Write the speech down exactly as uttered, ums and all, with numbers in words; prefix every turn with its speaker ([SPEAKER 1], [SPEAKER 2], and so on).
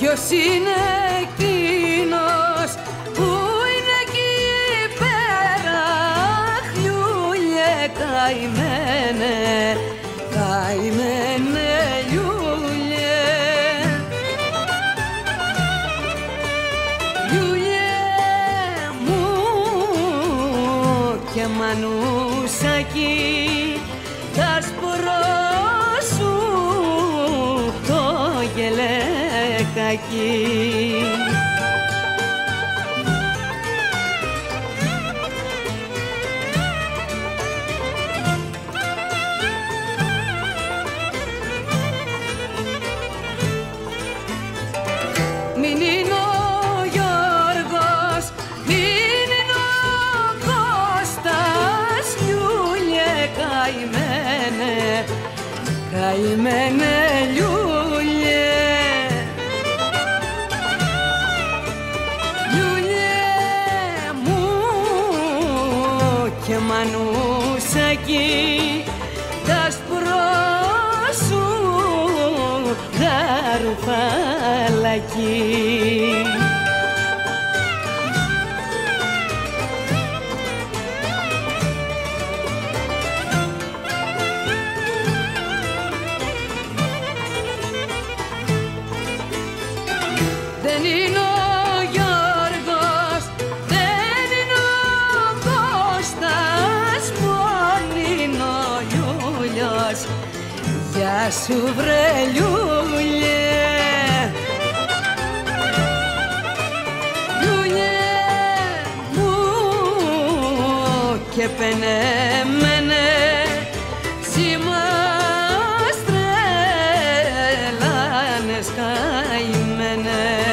[SPEAKER 1] ποιος είναι εκείνος που είναι εκεί πέρα? Αχ, λιούλιε καημένε, καημένε λιούλιε. Λιούλιε μου και μανούσακι, τα σπορώ σου το γελέκακι. Μην είναι ο Γιώργος, μην είναι ο Κώστας, λιούλιε καημένε, καημένε λιούλιε. Λιούλιε μου και μανούσακι, τα σπρό σου τα ρουφάλακι. Δεν είναι ο Γιώργος, δεν είναι ο Κώστας, μόνο είναι ο Λιούλιος. Γεια σου βρε λιούλιε. Λιούλιε μου και πενέμενε, σι μας τρελάνες καημένε.